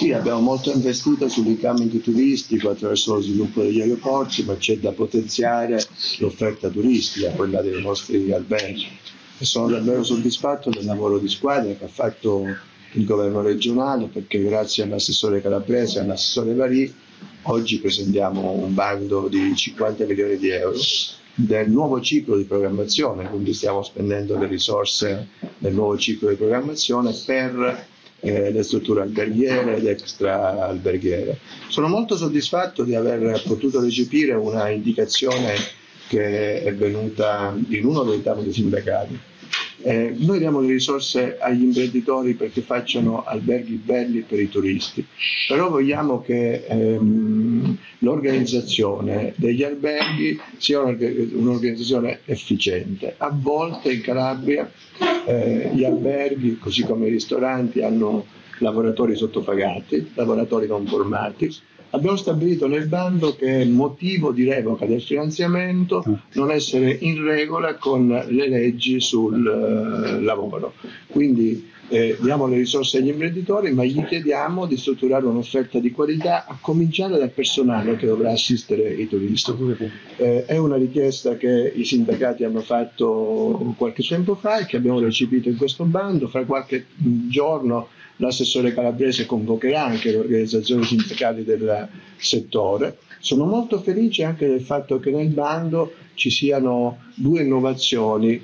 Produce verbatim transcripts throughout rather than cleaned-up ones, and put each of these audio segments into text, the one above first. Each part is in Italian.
Sì, abbiamo molto investito sull'incoming turistico attraverso lo sviluppo degli aeroporti, ma c'è da potenziare l'offerta turistica, quella dei nostri alberghi. E sono davvero soddisfatto del lavoro di squadra che ha fatto il governo regionale, perché grazie all'assessore Calabrese e all'assessore Varì oggi presentiamo un bando di cinquanta milioni di euro del nuovo ciclo di programmazione, quindi stiamo spendendo le risorse del nuovo ciclo di programmazione per eh, le strutture alberghiere ed extra alberghiere. Sono molto soddisfatto di aver potuto recepire una indicazione che è venuta in uno dei tavoli sindacali. Eh, noi diamo le risorse agli imprenditori perché facciano alberghi belli per i turisti, però vogliamo che ehm, l'organizzazione degli alberghi sia un'organizzazione efficiente. A volte in Calabria eh, gli alberghi, così come i ristoranti, hanno lavoratori sottopagati, lavoratori non formati. Abbiamo stabilito nel bando che è motivo di revoca del finanziamento non essere in regola con le leggi sul uh, lavoro. Quindi eh, diamo le risorse agli imprenditori, ma gli chiediamo di strutturare un'offerta di qualità, a cominciare dal personale che dovrà assistere i turisti. Eh, è una richiesta che i sindacati hanno fatto qualche tempo fa e che abbiamo recepito in questo bando. Fra qualche giorno l'assessore Calabrese convocherà anche le organizzazioni sindacali del settore. Sono molto felice anche del fatto che nel bando ci siano due innovazioni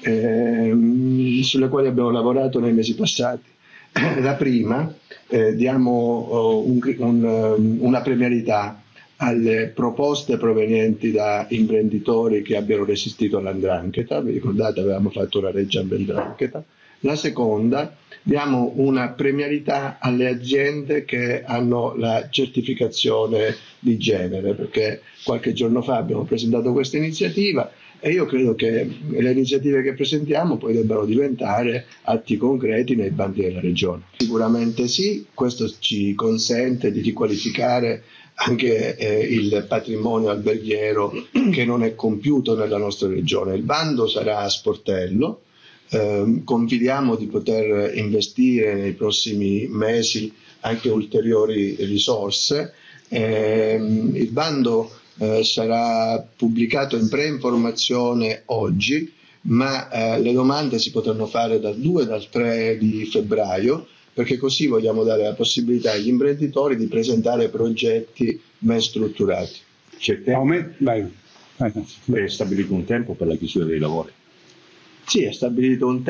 eh, sulle quali abbiamo lavorato nei mesi passati. La prima, eh, diamo oh, un, un, una premialità alle proposte provenienti da imprenditori che abbiano resistito all'andrangheta. Vi ricordate, avevamo fatto una legge all'andrangheta. La seconda, diamo una premialità alle aziende che hanno la certificazione di genere, perché qualche giorno fa abbiamo presentato questa iniziativa e io credo che le iniziative che presentiamo poi debbano diventare atti concreti nei bandi della Regione. Sicuramente sì, questo ci consente di riqualificare anche eh, il patrimonio alberghiero che non è compiuto nella nostra Regione. Il bando sarà a sportello. Eh, confidiamo di poter investire nei prossimi mesi anche ulteriori risorse. Eh, il bando eh, sarà pubblicato in pre-informazione oggi, ma eh, le domande si potranno fare dal due e dal tre di febbraio, perché così vogliamo dare la possibilità agli imprenditori di presentare progetti ben strutturati. C'è stabilito un tempo per la chiusura dei lavori? Sì, è stabilito un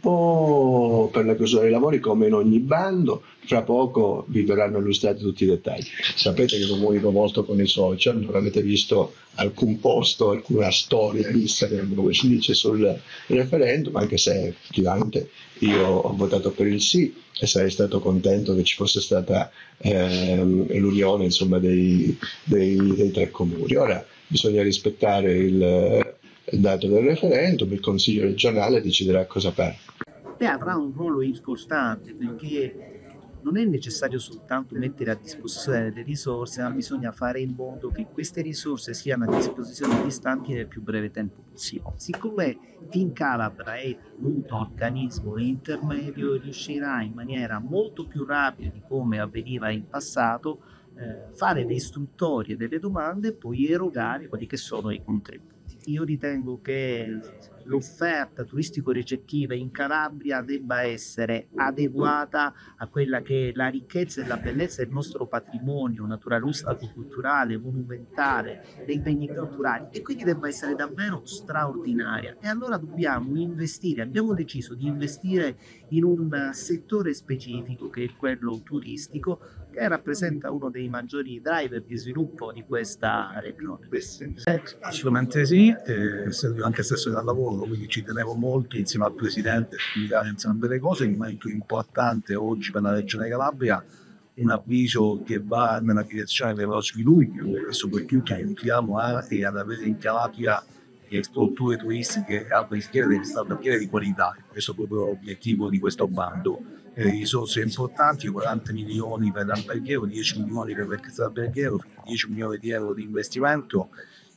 tempo per la chiusura dei lavori come in ogni bando, fra poco vi verranno illustrati tutti i dettagli. Sapete che comunico molto con i social, non avete visto alcun posto, alcuna storia Instagram, come si dice, sul referendum, anche se effettivamente io ho votato per il sì e sarei stato contento che ci fosse stata ehm, l'unione, insomma, dei, dei, dei tre comuni. Ora bisogna rispettare il il dato del referendum, il Consiglio regionale deciderà cosa fare. Beh, avrà un ruolo importante perché non è necessario soltanto mettere a disposizione delle risorse, ma bisogna fare in modo che queste risorse siano a disposizione degli istanti nel più breve tempo possibile. Siccome Team Calabra è un organismo intermedio, riuscirà in maniera molto più rapida di come avveniva in passato eh, fare le istruttorie delle domande e poi erogare quelli che sono i contributi. Io ritengo che l'offerta turistico-ricettiva in Calabria debba essere adeguata a quella che è la ricchezza e la bellezza del nostro patrimonio naturalistico, culturale, monumentale, dei beni culturali, e quindi debba essere davvero straordinaria. E allora dobbiamo investire, abbiamo deciso di investire in un settore specifico che è quello turistico, che rappresenta uno dei maggiori driver di sviluppo di questa regione. Assolutamente sì, eh, essendo anche stesso del lavoro, quindi ci tenevo molto insieme al Presidente a spiegare entrambe le cose. Il momento importante oggi per la Regione Calabria, un avviso che va nella direzione dello sviluppo e soprattutto aiutiamo anche ad avere in Calabria strutture turistiche alberghiere di qualità. Questo è proprio l'obiettivo di questo bando. Eh, risorse importanti, quaranta milioni per l'alberghiero, dieci milioni per l'extra alberghiero, dieci milioni di euro di investimento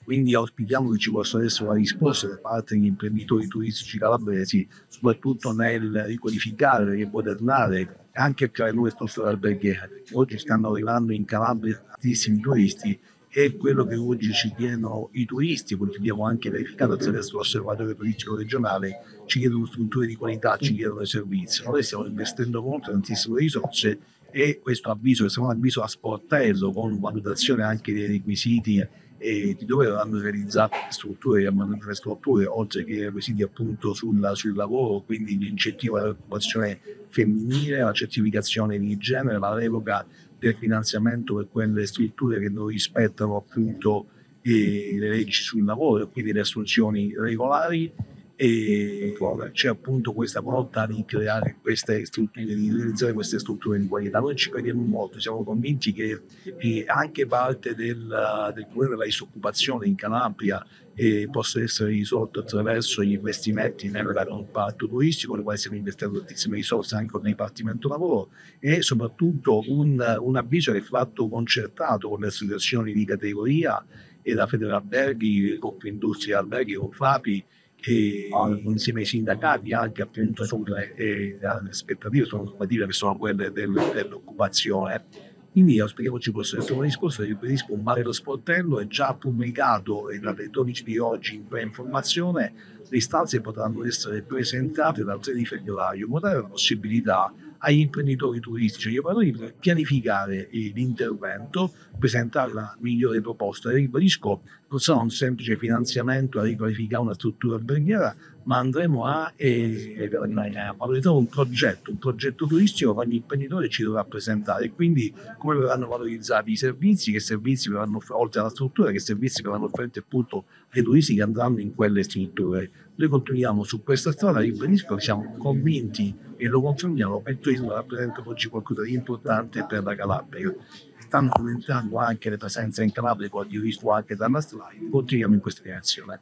Quindi auspichiamo che ci possa essere una risposta da parte degli imprenditori turistici calabresi, soprattutto nel riqualificare, rimodernare e anche creare nuove strutture alberghiere. Oggi stanno arrivando in Calabria tantissimi turisti e quello che oggi ci chiedono i turisti, quello che abbiamo anche verificato attraverso l'osservatorio turistico regionale, ci chiedono strutture di qualità, ci chiedono servizi. Noi stiamo investendo molto, tantissime risorse, e questo avviso, che sarà un avviso a sportello con valutazione anche dei requisiti e di dove verranno realizzate le strutture, le strutture, oltre che i requisiti appunto sul, sul lavoro, quindi l'incentivo all'occupazione femminile, la certificazione di genere, la revoca del finanziamento per quelle strutture che non rispettano appunto eh, le leggi sul lavoro e quindi le assunzioni regolari. E c'è appunto questa volontà di creare queste strutture, di realizzare queste strutture di qualità. Noi ci crediamo molto, siamo convinti che eh, anche parte del, del problema della disoccupazione in Calabria eh, possa essere risolto attraverso gli investimenti nel comparto turistico, nel quale stiamo investendo tantissime risorse anche nel Dipartimento Lavoro, e soprattutto un, un avviso che è fatto concertato con le associazioni di categoria e la Federalberghi, Confindustria Alberghi, con Fapi, e insieme ai sindacati anche appunto sulle eh, aspettative, sono normative che sono quelle del, dell'occupazione. Quindi auspichiamo ci possa essere una risposta. Ribadisco, un valido sportello è già pubblicato e dalle dodici di oggi in pre-informazione. Le istanze potranno essere presentate dal tre di febbraio, in modo da dare la possibilità agli imprenditori turistici, agli operatori, di pianificare l'intervento, presentare la migliore proposta. E ribadisco, non sarà un semplice finanziamento a riqualificare una struttura alberghiera, ma andremo a, eh, a valorizzare un progetto, un progetto turistico che ogni imprenditore ci dovrà presentare. Quindi come verranno valorizzati i servizi, che servizi verranno, oltre alla struttura, che servizi verranno offerti appunto ai turisti che andranno in quelle strutture. Noi continuiamo su questa strada, ribadisco che siamo convinti e lo confermiamo che il turismo rappresenta oggi qualcosa di importante per la Calabria. Stanno aumentando anche le presenze in Calabria, come ho visto anche dalla slide, continuiamo in questa direzione.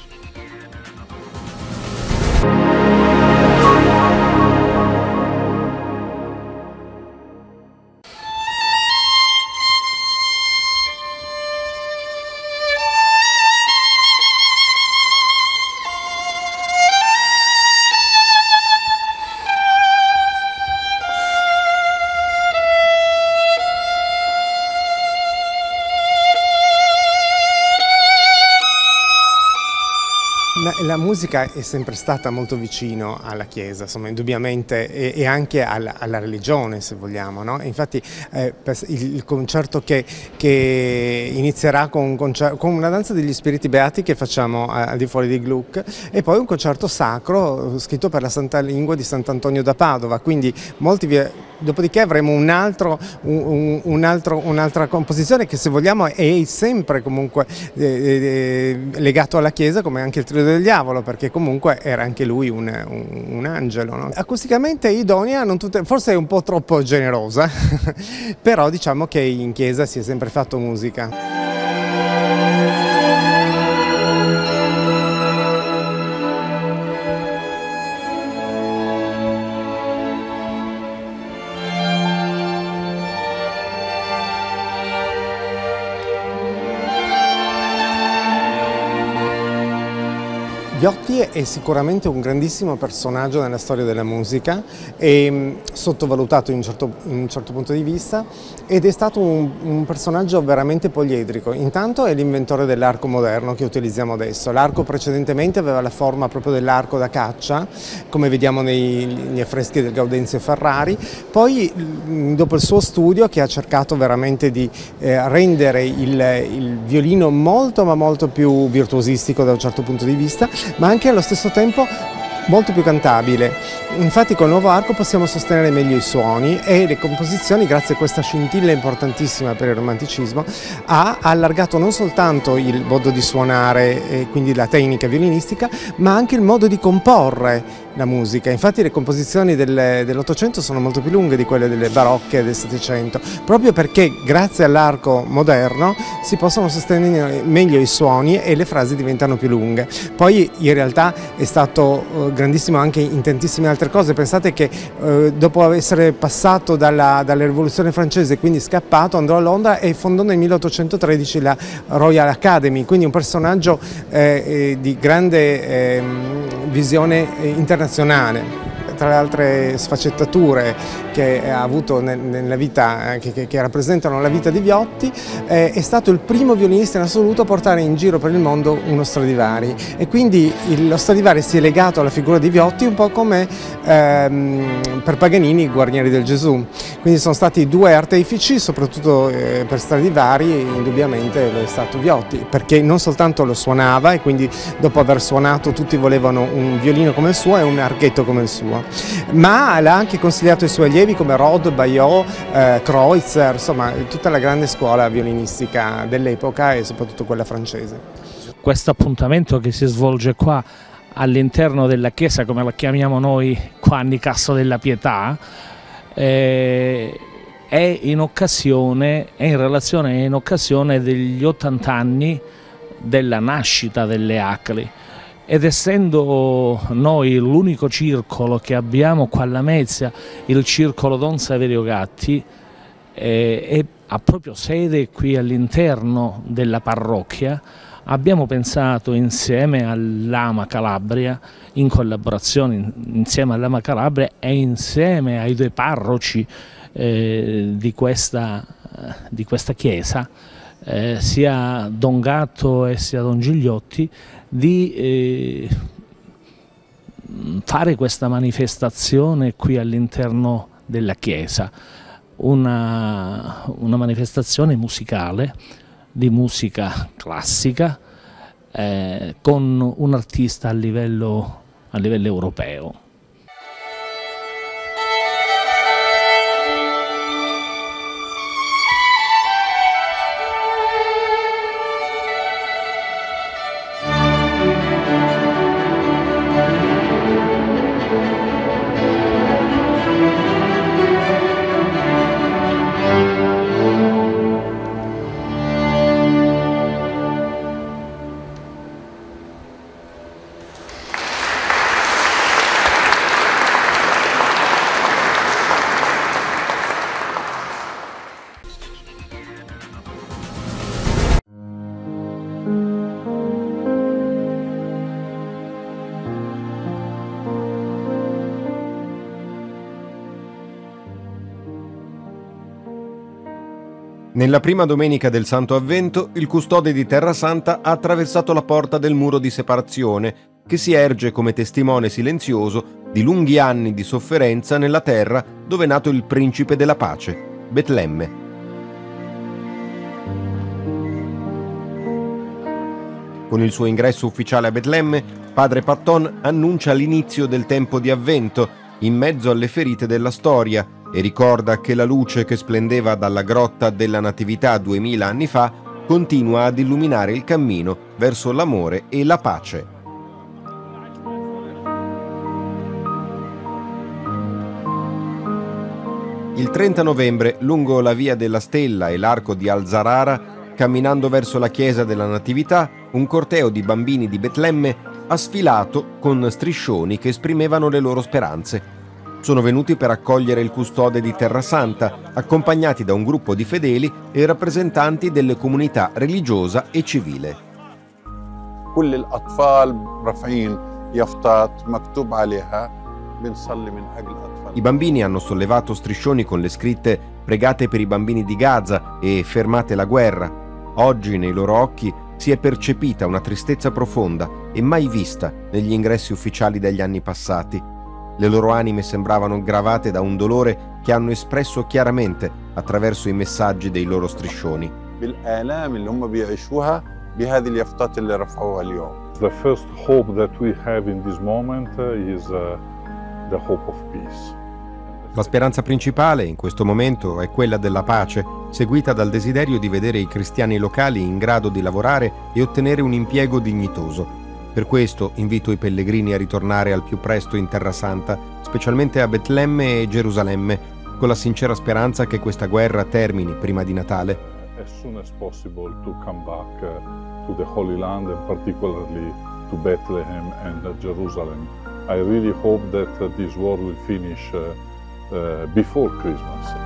La musica è sempre stata molto vicino alla Chiesa, insomma, indubbiamente, e, e anche alla, alla religione, se vogliamo, no? Infatti eh, il, il concerto che, che inizierà con, un concerto, con una danza degli spiriti beati che facciamo al di fuori di Gluck, e poi un concerto sacro scritto per la Santa Lingua di Sant'Antonio da Padova, quindi molti vi... Dopodiché avremo un altro, un, un altro, un'altra composizione che, se vogliamo, è sempre comunque eh, legato alla Chiesa, come anche il Trio del Diavolo, perché comunque era anche lui un, un, un angelo, no? Acusticamente idonea, non tutte, forse è un po' troppo generosa, però diciamo che in Chiesa si è sempre fatto musica. Viotti è sicuramente un grandissimo personaggio nella storia della musica, è sottovalutato in un certo, in un certo punto di vista, ed è stato un, un personaggio veramente poliedrico. Intanto è l'inventore dell'arco moderno che utilizziamo adesso. L'arco precedentemente aveva la forma proprio dell'arco da caccia, come vediamo nei, negli affreschi del Gaudenzio Ferrari. Poi, dopo il suo studio, che ha cercato veramente di eh, rendere il, il violino molto ma molto più virtuosistico da un certo punto di vista, ma anche allo stesso tempo molto più cantabile. Infatti col nuovo arco possiamo sostenere meglio i suoni, e le composizioni, grazie a questa scintilla importantissima per il romanticismo, ha allargato non soltanto il modo di suonare e quindi la tecnica violinistica, ma anche il modo di comporre la musica. Infatti le composizioni del, dell'Ottocento sono molto più lunghe di quelle delle barocche del Settecento, proprio perché grazie all'arco moderno si possono sostenere meglio i suoni e le frasi diventano più lunghe. Poi in realtà è stato eh, grandissimo anche in tantissime altre cose. Pensate che eh, dopo essere passato dalla, dalla rivoluzione francese, quindi scappato, andò a Londra e fondò nel milleottocentotredici la Royal Academy, quindi un personaggio eh, eh, di grande eh, visione eh, internazionale. Tra le altre sfaccettature che ha avuto nella vita, che, che, che rappresentano la vita di Viotti, eh, è stato il primo violinista in assoluto a portare in giro per il mondo uno Stradivari, e quindi il, lo Stradivari si è legato alla figura di Viotti un po' come ehm, per Paganini i Guarnieri del Gesù. Quindi sono stati due artefici, soprattutto eh, per Stradivari indubbiamente lo è stato Viotti, perché non soltanto lo suonava, e quindi dopo aver suonato tutti volevano un violino come il suo e un archetto come il suo, ma l'ha anche consigliato ai suoi allievi come Rod, Baillot, eh, Kreutzer, insomma tutta la grande scuola violinistica dell'epoca e soprattutto quella francese. Questo appuntamento che si svolge qua all'interno della chiesa, come la chiamiamo noi qua a Nicastro della Pietà, eh, è in occasione, è in relazione è in occasione degli ottanta anni della nascita delle Acli. Ed essendo noi l'unico circolo che abbiamo qua alla Lamezia, il circolo Don Saverio Gatti, eh, è, ha proprio sede qui all'interno della parrocchia, abbiamo pensato insieme all'Ama Calabria, in collaborazione in, insieme all'Ama Calabria e insieme ai due parroci eh, di, questa, di questa chiesa, eh, sia Don Gatto e sia Don Gigliotti, di eh, fare questa manifestazione qui all'interno della chiesa, una, una manifestazione musicale, di musica classica, eh, con un artista a livello, a livello europeo. Nella prima domenica del Santo Avvento, il custode di Terrasanta ha attraversato la porta del muro di separazione, che si erge come testimone silenzioso di lunghi anni di sofferenza nella terra dove è nato il principe della pace, Betlemme. Con il suo ingresso ufficiale a Betlemme, padre Patton annuncia l'inizio del tempo di Avvento, in mezzo alle ferite della storia, e ricorda che la luce che splendeva dalla grotta della Natività duemila anni fa continua ad illuminare il cammino verso l'amore e la pace. Il trenta novembre, lungo la via della Stella e l'arco di Al-Zarara, camminando verso la chiesa della Natività, un corteo di bambini di Betlemme ha sfilato con striscioni che esprimevano le loro speranze. Sono venuti per accogliere il custode di Terrasanta, accompagnati da un gruppo di fedeli e rappresentanti delle comunità religiosa e civile. كل الأطفال رافعين يافطات مكتوب عليها بنصلي من أجل الأطفال. I bambini hanno sollevato striscioni con le scritte "Pregate per i bambini di Gaza" e "Fermate la guerra". Oggi nei loro occhi si è percepita una tristezza profonda e mai vista negli ingressi ufficiali degli anni passati. Le loro anime sembravano gravate da un dolore che hanno espresso chiaramente attraverso i messaggi dei loro striscioni. بالآلام اللي هم بيعيشوها بهذه اليافطات اللي رفعوها اليوم. The first hope that we have in this moment is uh, the hope of peace. La speranza principale in questo momento è quella della pace, seguita dal desiderio di vedere i cristiani locali in grado di lavorare e ottenere un impiego dignitoso. Per questo invito i pellegrini a ritornare al più presto in Terra Santa, specialmente a Betlemme e Gerusalemme, con la sincera speranza che questa guerra termini prima di Natale. As soon as possible to come back uh, to the Holy Land and particularly to Bethlehem and uh, Jerusalem. I really hope that uh, this war will finish uh, uh, before Christmas.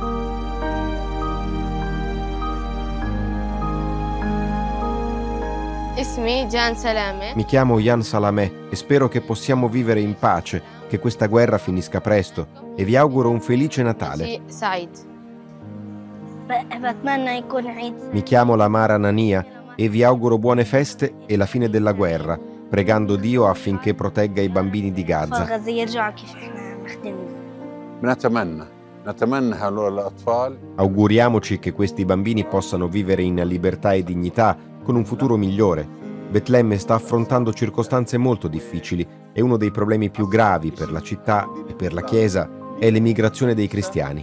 Mi chiamo Jan Salameh e spero che possiamo vivere in pace, che questa guerra finisca presto e vi auguro un felice Natale. Mi chiamo Lamar Anania e vi auguro buone feste e la fine della guerra, pregando Dio affinché protegga i bambini di Gaza. Auguriamoci che questi bambini possano vivere in libertà e dignità, con un futuro migliore. Betlemme sta affrontando circostanze molto difficili e uno dei problemi più gravi per la città e per la Chiesa è l'emigrazione dei cristiani.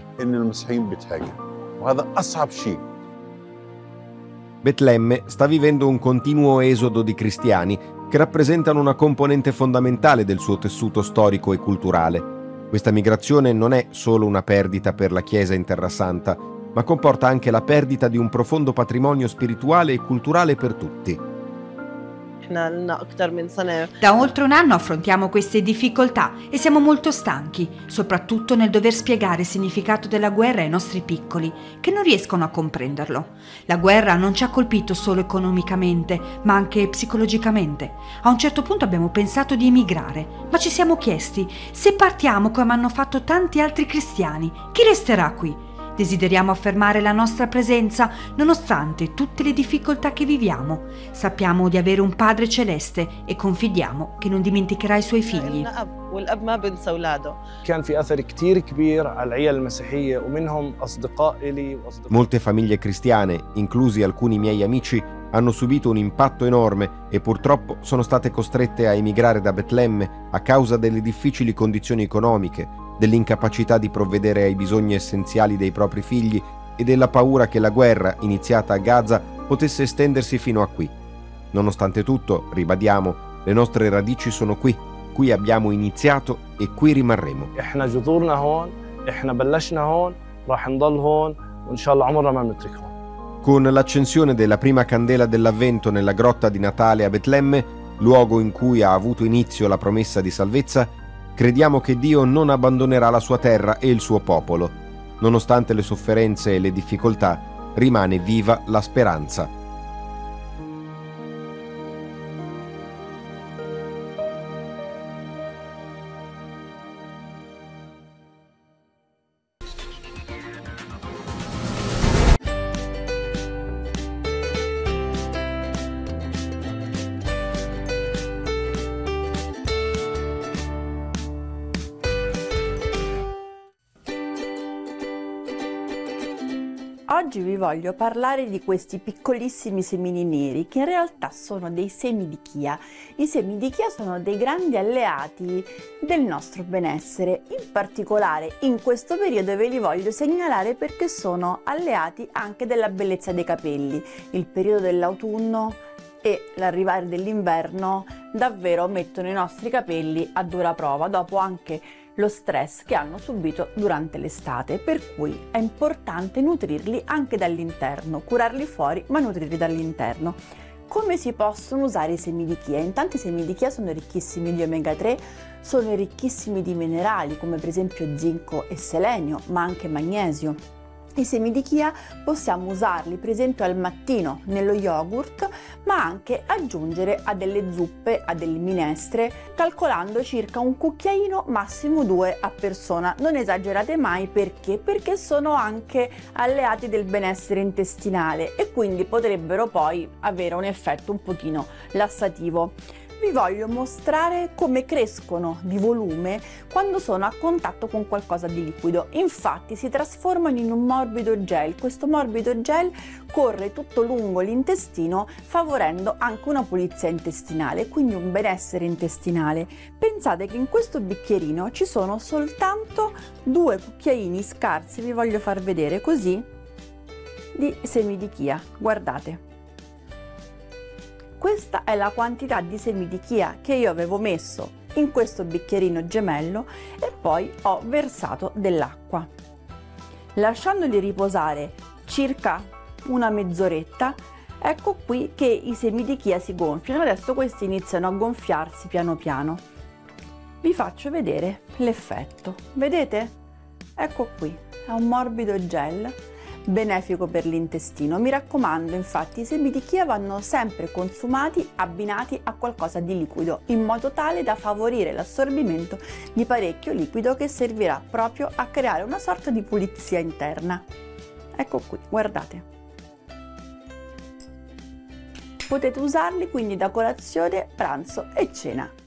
Betlemme sta vivendo un continuo esodo di cristiani che rappresentano una componente fondamentale del suo tessuto storico e culturale. Questa migrazione non è solo una perdita per la Chiesa in Terra Santa, ma comporta anche la perdita di un profondo patrimonio spirituale e culturale per tutti. Da oltre un anno affrontiamo queste difficoltà e siamo molto stanchi, soprattutto nel dover spiegare il significato della guerra ai nostri piccoli, che non riescono a comprenderlo. La guerra non ci ha colpito solo economicamente, ma anche psicologicamente. A un certo punto abbiamo pensato di emigrare, ma ci siamo chiesti: se partiamo come hanno fatto tanti altri cristiani, chi resterà qui? Desideriamo affermare la nostra presenza nonostante tutte le difficoltà che viviamo. Sappiamo di avere un Padre Celeste e confidiamo che non dimenticherà i suoi figli. Molte famiglie cristiane, inclusi alcuni miei amici, hanno subito un impatto enorme e purtroppo sono state costrette a emigrare da Betlemme a causa delle difficili condizioni economiche, dell'incapacità di provvedere ai bisogni essenziali dei propri figli e della paura che la guerra iniziata a Gaza potesse estendersi fino a qui. Nonostante tutto, ribadiamo, le nostre radici sono qui, qui abbiamo iniziato e qui rimarremo. Con l'accensione della prima candela dell'Avvento nella grotta di Natale a Betlemme, luogo in cui ha avuto inizio la promessa di salvezza, crediamo che Dio non abbandonerà la sua terra e il suo popolo. Nonostante le sofferenze e le difficoltà, rimane viva la speranza. Oggi vi voglio parlare di questi piccolissimi semini neri che in realtà sono dei semi di chia. I semi di chia sono dei grandi alleati del nostro benessere, in particolare in questo periodo ve li voglio segnalare perché sono alleati anche della bellezza dei capelli. Il periodo dell'autunno e l'arrivare dell'inverno davvero mettono i nostri capelli a dura prova, dopo anche lo stress che hanno subito durante l'estate, per cui è importante nutrirli anche dall'interno, curarli fuori ma nutrirli dall'interno. Come si possono usare i semi di chia? Intanto i semi di chia sono ricchissimi di omega tre, sono ricchissimi di minerali come per esempio zinco e selenio, ma anche magnesio. I semi di chia possiamo usarli per esempio al mattino nello yogurt, ma anche aggiungere a delle zuppe, a delle minestre, calcolando circa un cucchiaino, massimo due a persona. Non esagerate mai, perché? Perché sono anche alleati del benessere intestinale e quindi potrebbero poi avere un effetto un pochino lassativo. Vi voglio mostrare come crescono di volume quando sono a contatto con qualcosa di liquido. Infatti si trasformano in un morbido gel. Questo morbido gel corre tutto lungo l'intestino, favorendo anche una pulizia intestinale, quindi un benessere intestinale. Pensate che in questo bicchierino ci sono soltanto due cucchiaini scarsi, vi voglio far vedere così, di semi di chia. Guardate. Questa è la quantità di semi di chia che io avevo messo in questo bicchierino gemello e poi ho versato dell'acqua. Lasciandoli riposare circa una mezz'oretta, ecco qui che i semi di chia si gonfiano. Adesso questi iniziano a gonfiarsi piano piano. Vi faccio vedere l'effetto. Vedete? Ecco qui, è un morbido gel benefico per l'intestino. Mi raccomando, infatti, i semi di chia vanno sempre consumati abbinati a qualcosa di liquido, in modo tale da favorire l'assorbimento di parecchio liquido che servirà proprio a creare una sorta di pulizia interna. Ecco qui, guardate. Potete usarli quindi da colazione, pranzo e cena.